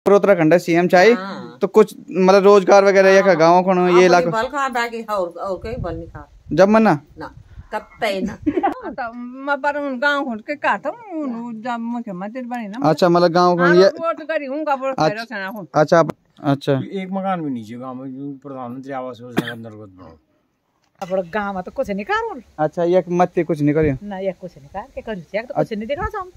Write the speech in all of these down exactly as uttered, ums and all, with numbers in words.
Uttarakhand CM चाहिए तो कुछ मतलब रोजगार वगैरह या गाँव को ये इलाका जब मना अच्छा मतलब गाँव को ये अच्छा अच्छा एक मकान भी नीचे गाँव में प्रधानमंत्री आवास योजना के अंतर्गत बनाओ अब गाँव में तो कुछ नहीं कर अच्छा ये मत कुछ नहीं करियो ना ये कुछ नहीं कर के करियो तो कुछ नहीं देखना चाहूँ।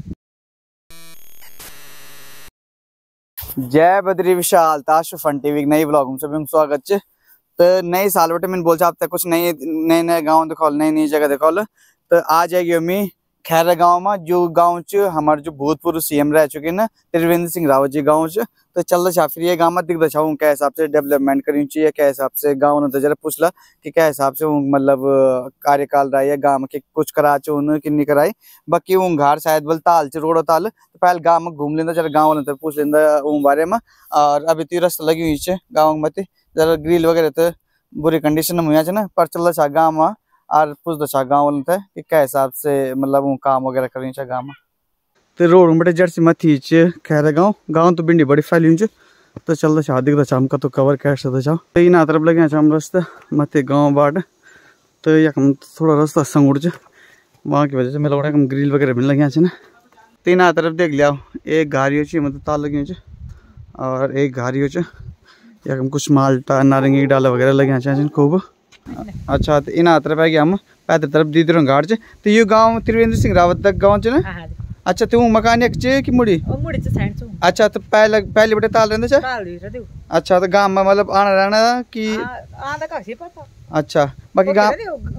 जय बद्री विशाल ताशु फन टीवी नई ब्लॉग में सभी स्वागत है। तो नई साल बटे मैंने बोल आप कुछ नए नए नए गाँव दिखा नई नई जगह दिखा तो आ जाएगी अम्मी खैरा गाँव में जो गाँव च हमारे जो भूतपूर्व सीएम रह चुके ना त्रिवेंद्र सिंह रावत जी गाँव च तो चल रहा फिर ये गाँव में दिख दशा क्या हिसाब से डेवलपमेंट करनी चाहिए क्या हिसाब से गाँव ने तो जरा पूछला कि क्या हिसाब से मतलब कार्यकाल रहा है गाँव के कुछ करा च उन्होंने कि नहीं कराई बाकी वो घर शायद बोल ताल च रोड ताल तो पहले गाँव में घूम लेना जरा गाँव वाले पूछ लेना उन बारे में। और अभी तो रास्ता लगी हुई है गाँव में जरा ग्रिल वगैरह तो बुरी कंडीशन में हुई ना पर चल रहा गाँव में और पूछ दशा गाँव वाले थे कि क्या हिसाब से मतलब वो काम वगैरह करनी चाहिए गाँव में। तो रोड में बड़े जर्सी मथी खैर गाँव गाँव तो भिंडी बड़ी फैली हुई तो चल दशा दिख दशा हमका तो कवर कैश दशा तो इन तरफ लगे हम रास्ता मथे गाँव बाट तो यम थोड़ा रास्ता संगुड़ वहाँ की वजह से मेरा हम ग्रिल वगैरह मिल लगे ना तो इन तरफ देख लिया एक गाड़ी हो मतलब ताल लगी हुई और एक गाड़ी हो यम कुछ माल्टा नारंगी डाला वगैरह लगे खूब। अच्छा तो इन तरफ आ गया हम पैदल तरफ दीदी घाट से तो ये गाँव त्रिवेंद्र सिंह रावत तक गाँव च ना अच्छा तो मकान एक चे कि मुड़ी मुड़ी से साइड से अच्छा तो पहले पहले बड़े ताल रहंदे छ ताल रहंदे अच्छा तो गांव में मतलब आना रहना कि आधा का से पता अच्छा बाकी गांव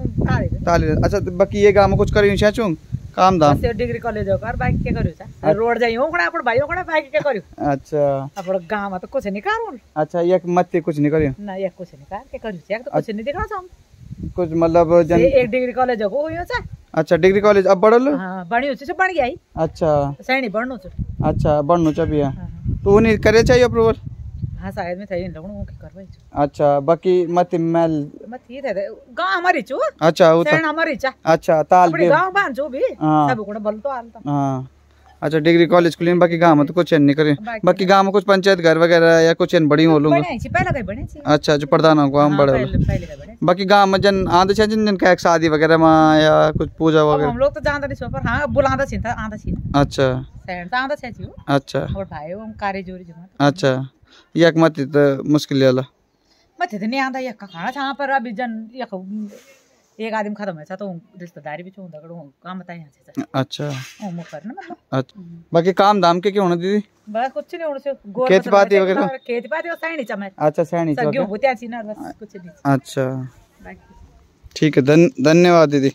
ताल अच्छा तो बाकी ये गांव में कुछ करियो चाचू काम धाम से डिग्री कॉलेज होकर बाइक के करियो सा रोड जाई ओकड़ा अपन भाई ओकड़ा बाइक के करियो अच्छा अपन गांव में तो कुछ नहीं कर अच्छा ये मत कुछ नहीं करियो ना ये कुछ नहीं कर के करियो तो कुछ नहीं देखना चाहूं कुछ मतलब जन एक डिग्री कॉलेज हो होयो सा अच्छा डिग्री कॉलेज अब बढ़ल हां बणी छ बन गई अच्छा सैनी बढ़नो छ अच्छा बढ़नो छ बिया तो उनी करे चाहिए अप्रूवल हां शायद में थई लगणो के करवाई छ अच्छा बाकी मत मेल मत ही थे गांव हमारी छु अच्छा वो सैन हमारी छ अच्छा ताल अपने गांव बान जो भी सब को बोल तो आलता हां अच्छा डिग्री कॉलेज खुली बाकी गांव में तो कुछ नहीं करे बाकी गांव में कुछ पंचायत घर वगैरह या कुछ बड़ी हो लोग पहले कहीं बने छी अच्छा जो प्रधान को हम बड़े बाकी गांव में जन आंधे छ जिन का एक शादी वगैरह में या कुछ पूजा वगैरह हम लोग तो जानते नहीं पर हां बुलांदा छी था आंधा छी अच्छा सैन तो आंधा छी अच्छा और भाई हम कार्य जोरी जमा अच्छा एक मत तो मुश्किल वाला मत तो नहीं आंधा एक खाना छा पर अभी जन एक एक आदमी खत्म है तो रिश्तेदारी भी चोंदा करो काम बताए यहां से अच्छा ओ मो करना मतलब अच्छा बाकी काम धाम के क्यों होना दीदी बस कुछ नहीं होने से गोर खेती बाती वगैरह खेती बाती और साइनी चमक अच्छा साइनी चमक गेहूं होते छी ना बस कुछ नहीं अच्छा ठीक है धन धन्यवाद दीदी।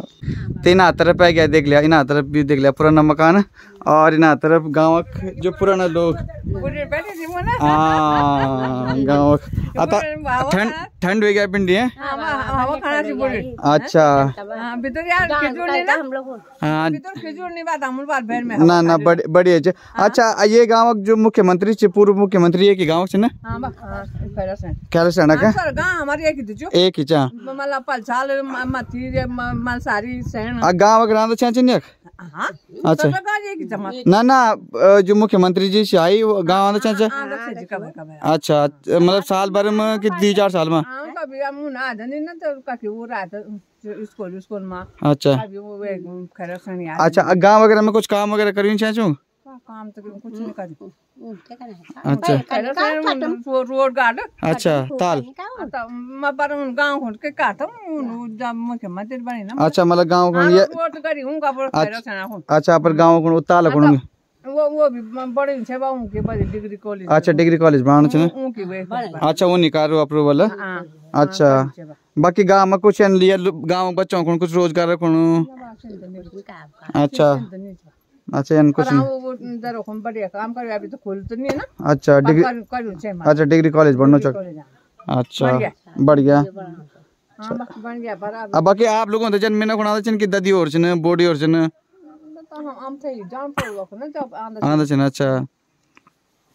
तीन तरफ आ गया देख लिया इन तरफ भी देख लिया पुराना मकान और इन तरफ गाँव जो पुराना लोग गाँव ठंड ठंड हो गया पिंडी है अच्छा ना ना बड़ी है अच्छा ये गाँव जो मुख्यमंत्री पूर्व मुख्यमंत्री एक ही गाँव से ना खैर सेना का एक ही चा गाँव ग्राम अच्छा ना ना जो मुख्यमंत्री जी से आई गाँव अच्छा मतलब साल भर में कि दी चार साल में अच्छा अच्छा गाँव वगैरह में कुछ काम वगैरह करी चाचू काम तो कुछ नहीं करी अच्छा रोड गार्ड अच्छा ताल पर गांव खोल के काटम जब मुख्यमंत्री बने ना अच्छा मतलब गांव को ये वोट करी हूं का पर खैर अच्छा पर गांव को ताल कोणगे वो वो भी बड़े छे बा उनके बड़े डिग्री कॉलेज अच्छा डिग्री कॉलेज बनाना छे उनकी वे अच्छा वो निकालो अप्रूवल अच्छा बाकी गांव में कुछ लिया गांव बच्चों को कुछ रोजगार रखणो अच्छा अच्छा इन कुछ नहीं बढ़िया काम करे अभी तो खोल तो नहीं है ना अच्छा डिग्री अच्छा डिग्री कॉलेज बनना चाहिए अच्छा बढ़िया बन गया पर अब बाकी आप लोगों तो जन्म में ना कोना छन कि ददी और छन बॉडी और छन हम थे जान पड़ो ना जब आंदा छन अच्छा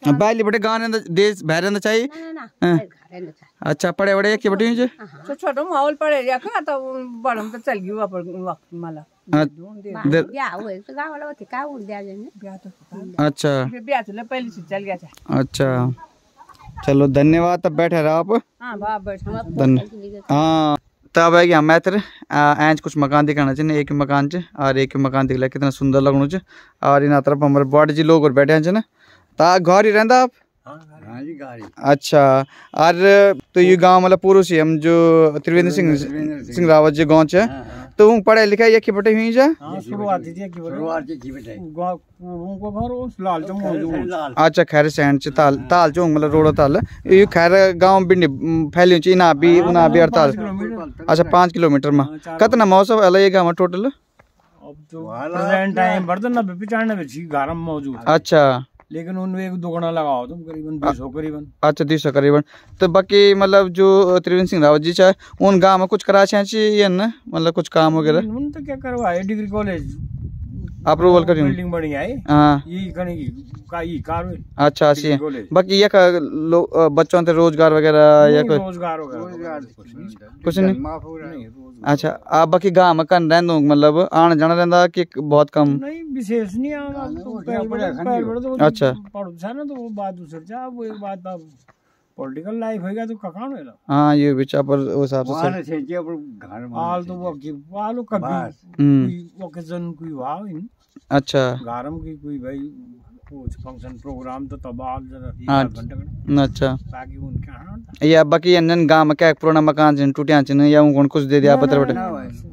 बाली बटे गाने देश बहरे चाहिए ना ना घरे न अच्छा पड़े बड़े के बटे जे तो छोटो माहौल पड़े रखा तो बड़म तो चल गयो पर वक्त मला ब्याह हुए तो गाँव वाला होती का उड़ दिया जाने ब्याह तो अच्छा ब्याह तो पहले से चल गया था। अच्छा चलो धन्यवाद तब बैठे रहो आप हां बाप बैठा धन्यवाद हाँ तब है कि हम मैत्र आज कुछ मकान दिखाना चाहिए एक मकान च और एक मकान दिखला कितना सुंदर लगनु च और इन तरफ हमारे बड़े जी लोग और बैठे हैं ना ता घर ही रहंदा आप हाँ जी गाड़ी अच्छा और तो ये गांव मतलब पूर्व से हम जो त्रिवेंद्र सिंह सिंह रावत जी गांव च तो वो पढ़े लिखा ये की बटे हुई जा शुरुआत थी की शुरुआत की बेटे गांव को घर उस लाल चौक मौजूद अच्छा खैर सैंड च ताल ताल चौक मतलब रोड ताल ये खैर गांव बिंडी फैली च ना भी ना भी अड़ताल अच्छा पाँच किलोमीटर में कितना मौसम अलग है गांव टोटल अब तो प्रेजेंट टाइम बर्तन ना पिचानवे छी घर में मौजूद अच्छा लेकिन उनमें एक दुगना लगाओ तुम करीबन बीस हो करीबन अच्छा तीस करीबन तो बाकी मतलब जो त्रिवेंद्र सिंह रावत जी चाहे उन गांव में कुछ करा चाहिए ना मतलब कुछ काम वगैरह उन तो क्या करवाए डिग्री कॉलेज अप्रूवल करी बिल्डिंग बढ़िया है हाँ ये कने की का ये कार अच्छा अच्छी बाकी ये का बच्चों ते रोजगार वगैरह या कोई रोजगार वगैरह कुछ नहीं अच्छा आप बाकी गांव में कन रहंदो मतलब आने जाना रहंदा कि बहुत कम नहीं विशेष नहीं आ तो पहले बड़े अच्छा पढ़ता ना तो वो बात दूसरी जा वो एक बात अब पॉलिटिकल लाइफ होगा तो ककान होला हां ये बिचा पर उस हिसाब से वाले से जे पर घर में हाल तो वो की वालो कभी वो के जन कोई वाव इन अच्छा गारम की कोई भाई कुछ फंक्शन प्रोग्राम तो तबाल जरा घंटा अच्छा बाकी उनके हां या बाकी अन्य गांव में क्या पुराना मकान जिन टूटिया छिन या उन कुछ दे दिया पत्र बटे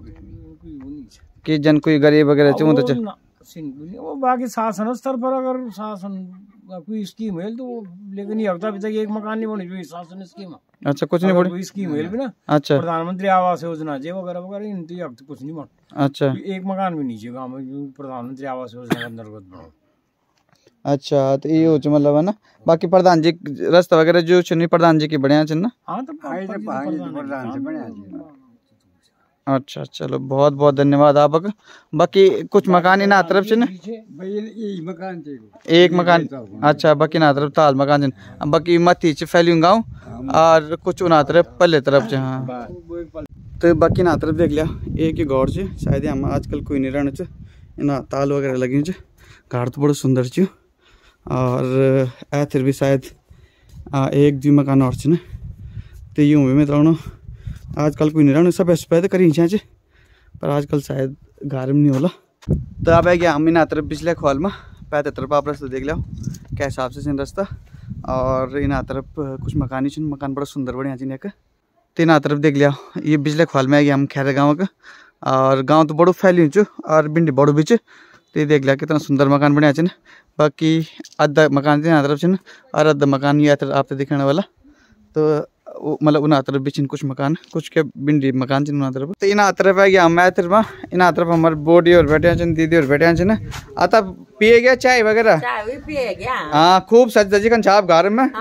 कि जन कोई गरीब वगैरह च तो वो बाकी शासन स्तर पर अगर शासन कोई स्कीम है तो लेकिन ये अभी तक एक मकान नहीं बनी जो शासन स्कीम अच्छा कुछ नहीं बनी कोई स्कीम है भी ना अच्छा प्रधानमंत्री आवास योजना जे वगैरह वगैरह इन तो अब कुछ नहीं बन अच्छा एक मकान भी नीचे गांव में जो प्रधानमंत्री आवास योजना के अंतर्गत बना अच्छा तो ये हो मतलब है ना बाकी प्रधान जी रास्ता वगैरह जो छनी प्रधान जी की बढ़िया छन ना हां तो प्रधान से बढ़िया अच्छा चलो बहुत बहुत धन्यवाद आपका बाकी कुछ मकान इन तरफ से ना मकान एक मकान अच्छा बाकी ना तरफ ताल मकान जन बाकी मथी च फैलियो गांव और कुछ उना तरफ पल्ले तरफ च हां तो बाकी ना तरफ देख लिया एक ही गौर से शायद हम आजकल कोई नहीं रहने च इन ताल वगैरह लगी च घर तो बड़ा सुंदर च और ऐथर भी शायद एक दो मकान और च तो यूं भी मैं तो आजकल कोई नहीं रहने सब सफेद करी छे पर आजकल शायद घर में नहीं होला तो अब है कि हम इन तरफ पिछले खोल में पैदल तरफ आप रास्ता देख लो क्या हिसाब से रास्ता और इन तरफ कुछ मकान ही मकान बड़ा सुंदर बढ़िया चिन एक तो इन तरफ देख लिया ये पिछले खोल में है कि हम खैर गाँव का और गाँव तो बड़ो फैली चु और भिंडी बड़ो भी तो ये देख लिया कितना सुंदर मकान बढ़िया चिन बाकी अद्धा मकान तीन तरफ चिन और अद्धा मकान ये आप दिखाने वाला तो मतलब उन तरफ भी कुछ मकान कुछ के बिंडी मकान चिन उन तरफ तो इन तरफ है कि हम तरफ में इन तरफ हमारे बोडी और बैठे हैं दीदी और बैठे हैं आता पिए गया चाय वगैरह चाय भी पिए गया हाँ खूब सज दजी कन छाप घर में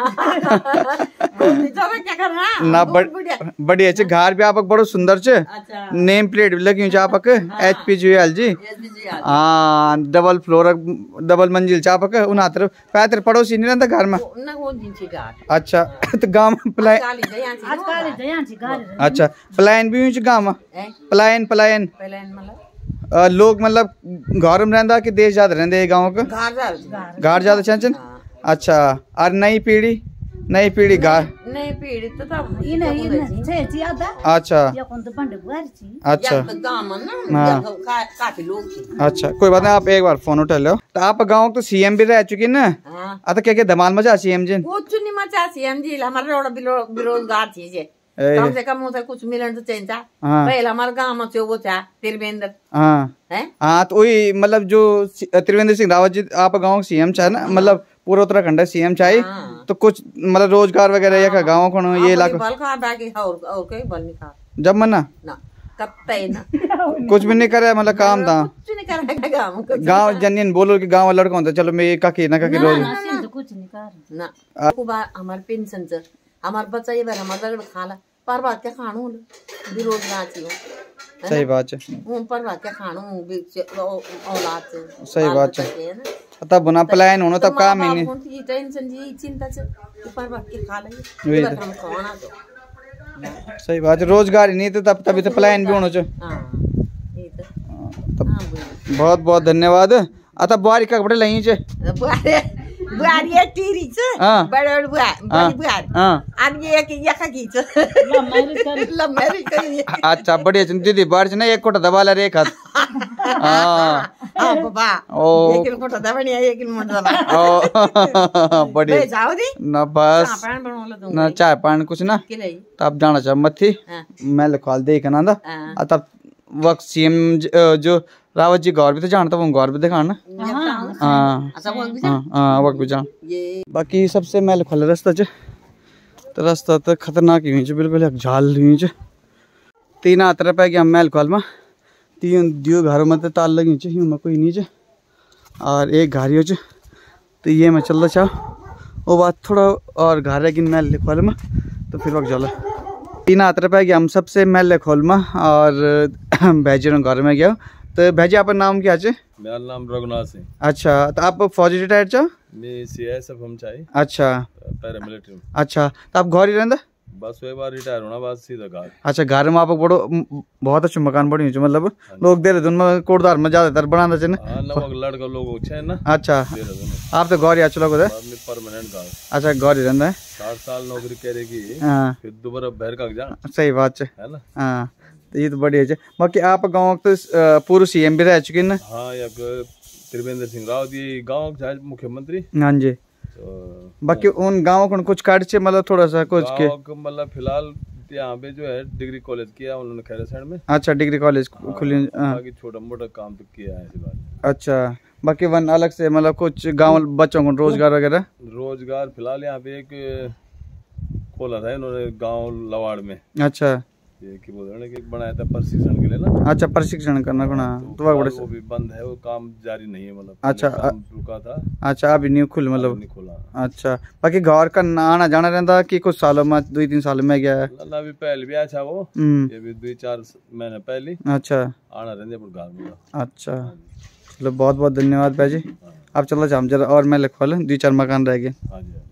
क्या करना ना बढ़िया चे घर भी आपक बड़ो सुंदर चे नेम प्लेट भी लगी चापक H P G L G हाँ डबल फ्लोर डबल मंजिल चापक उन तरफ पैतर पड़ोसी नहीं रहता घर में अच्छा तो गाँव में प्लान अच्छा प्लान भी हुई गाँव में प्लान प्लान लोग मतलब घर में रहता कि देश ज्यादा रहते गाँव का घर ज्यादा चंचन अच्छा और नई पीढ़ी नई पीढ़ी घर नई पीढ़ी तो अच्छा अच्छा काफी लोग अच्छा कोई बात नहीं आप एक बार फोन उठा लो तो आप गाँव तो सीएम भी रह चुकी ना आता क्या क्या धमाल मचा सीएम जी कुछ नहीं मचा सीएम जी हमारे बेरोजगार चीज कम से कम उसे कुछ मिलन तो चाहिए पहले हमारे गाँव में वो था त्रिवेंद्र हाँ हाँ तो वही मतलब जो त्रिवेंद्र सिंह रावत जी आप गाँव सीएम चाहे ना मतलब पूरा उत्तराखंड सीएम चाहिए तो कुछ मतलब रोजगार वगैरह या गाँव को ये इलाका जब मना कुछ भी नहीं करे मतलब काम था गाँव जनियन बोलो कि गाँव लड़का होता चलो मैं काकी ना काकी रोज कुछ नहीं कर हमारे पेंशन से हमारे बच्चा ये बार हमारे खाला पर बात क्या खाणू बेरोजगार सही बात है पर बात क्या खाणू औलाद सही बात है तब बुना पलायन होना तब काम ही नहीं ये टेंशन जी चिंता से ऊपर बात के खा वही लेंगे तो। हम खाना तो सही बात है, रोजगार ही नहीं तो तब तभी तो पलायन भी होना चाहिए। हां ये तो तब हां बोल बहुत बहुत धन्यवाद। आता बुआरी का कपड़े लही छे बुआरी बुआरी है टीरी छ हाँ। बड़े बड़े बुआरी बड़ी बुआरी हां अब ये एक यखा की छ लम्बेरी करी अच्छा बढ़िया छे दीदी बाहर से ना एक कोटा दबा ला रे एक हाथ हां हां बाबा ओ एक किलो कोटा दबनी है एक किलो मोटा दबा ओ बढ़िया जाओ दी ना बस पान बनवला तो ना चाय पानी कुछ ना के नहीं तब जाना चाह मत थी हां मैं लिखवाल दे के ना दा हां तब वक्त सीएम जो रावत जी घर भी तो जानता हूँ घर भी दिखाना हाँ अच्छा वो भी हाँ हाँ वक्त भी जान ये बाकी सबसे मैं लिखवाल रास्ता च तो रास्ता तो खतरनाक ही हुई बिल्कुल एक झाल हुई च तीन हाथ रुपए की हम मैं लिखवाल में तीन दियो घरों में तो ताल लगी च में कोई नहीं च और एक घारियो च तो ये मैं चल रहा चाह वो बात थोड़ा और घर है कि मैं लिखवाल में तो फिर वक्त चला तीन हाथ रुपए की हम सबसे मैं लिखवाल में और भैजी घर में गया तो भैजी आपका नाम क्या है? मेरा नाम रघुनाथ सिंह। अच्छा तो आप फौजी रिटायर्ड चाहो? मैं सीआईएसएफ हम चाहिए। अच्छा पैरामिलिट्री में। अच्छा तो आप घर ही रहंदा? बस एक बार रिटायर होना बस सीधा घर। अच्छा घर में आप बड़ो बहुत अच्छा मकान बनी हुई मतलब लोग दे रहे में कोटदार में ज्यादातर बनाना चाहिए ना। हां लोग लड़का लोग छे ना। अच्छा आप तो घर ही आ चलो को परमानेंट घर। अच्छा घर ही रहंदा है। साठ साल नौकरी करेगी हां फिर दोबारा बाहर का जान। सही बात है है ना। हां तो ये तो बढ़िया है। बाकी आप गांव तो पूर्व सीएम भी रह चुके ना। हां एक त्रिवेंद्र सिंह रावत ये गांव के मुख्यमंत्री। हां जी तो बाकी उन गाँव को कुछ काट से मतलब थोड़ा सा कुछ के मतलब फिलहाल यहाँ पे जो है डिग्री कॉलेज किया उन्होंने खैरा साइड में। अच्छा डिग्री कॉलेज खुली बाकी छोटा मोटा काम तो किया है इस बार। अच्छा बाकी वन अलग से मतलब कुछ गांव बच्चों को रोजगार वगैरह रोजगार फिलहाल यहाँ पे एक खोला था इन्होंने गांव लवाड़ में। अच्छा ये की बोल रहे हैं कि बनाया था प्रशिक्षण के लिए ना। अच्छा प्रशिक्षण करना कोना तो, तो बड़े वो भी बंद है वो काम जारी नहीं है मतलब। अच्छा काम रुका था। अच्छा अभी न्यू खुल मतलब नहीं खुला। अच्छा बाकी घर का आना जाना रहता कि कुछ सालों में दो तीन सालों में गया है? अभी पहले भी अच्छा वो ये भी दो चार महीने पहले। अच्छा आना रहने पर घर में। अच्छा चलो बहुत बहुत धन्यवाद भाई जी। आप चलो हम जरा और मैं लिखवा दो चार मकान रह गए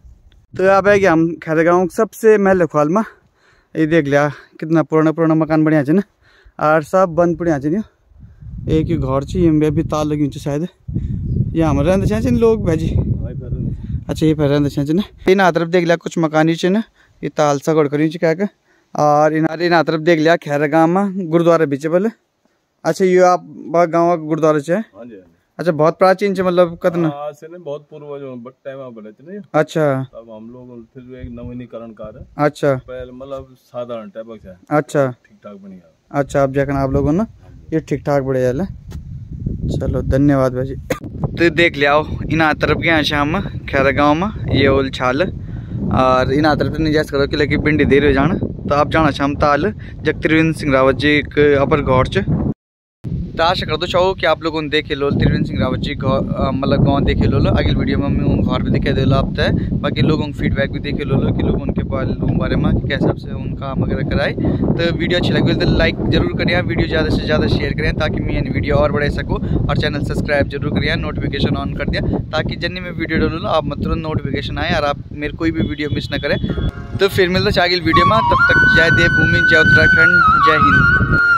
तो आप है कि हम खैर गाँव सबसे मैं लिखवाल में ये देख लिया कितना पुराना पुराना मकान बढ़िया है ना और सब बंद पड़े हैं एक ही घर ये भी ताल लगी शायद यहाँ हमारे रहते चाहिए लोग भाजी। अच्छा ये फिर रहते चाहिए ना इन तरफ देख लिया कुछ मकान ही ना ये ताल सा गड़ करी क्या क्या और इन इन तरफ देख लिया खैर गाँव में गुरुद्वारा भी बोले। अच्छा ये आप गाँव का गुरुद्वारा है? अच्छा बहुत प्राचीन है मतलब कितना बहुत पूर्व टाइम बने थे। अच्छा अब हम लोग फिर एक नवीनीकरण कार्य। अच्छा पहले मतलब साधारण टाइप का। अच्छा ठीक ठाक बनी। अच्छा अब जाकर आप लोगों ने ये ठीक ठाक बढ़े जाए। चलो धन्यवाद भाई जी। तो देख लिया इन तरफ गया शाम खैरा गाँव में ये ओल छाल और इन तरफ नहीं जा करो कि लेकिन पिंडी देर हो जाना तो आप जाना शाम ताल जग त्रिवेंद्र सिंह रावत जी एक अपर गौर च तो आशा कर दो चाहो कि आप लोगों ने देखे लो त्रिवेंद्र सिंह रावत जी मतलब गाँव देखे लो लो अगले वीडियो में मैं घर भी दिखा दे लो आप तय बाकी लोगों को फीडबैक भी देखे लो लो कि लोग उनके बारे में कि कैसे हिसाब से उन काम वगैरह कराए। तो वीडियो अच्छी लगी तो लाइक जरूर करिए वीडियो ज़्यादा से ज़्यादा शेयर करें ताकि मैं वीडियो और बढ़ा सकूँ और चैनल सब्सक्राइब जरूर करिए नोटिफिकेशन ऑन कर दिया ताकि जन्नी में वीडियो डालूँ लो आप मतलब नोटिफिकेशन आए और आप मेरे कोई भी वीडियो मिस ना करें। तो फिर मिलता है अगली वीडियो में तब तक जय देवभूमि जय उत्तराखंड जय हिंद।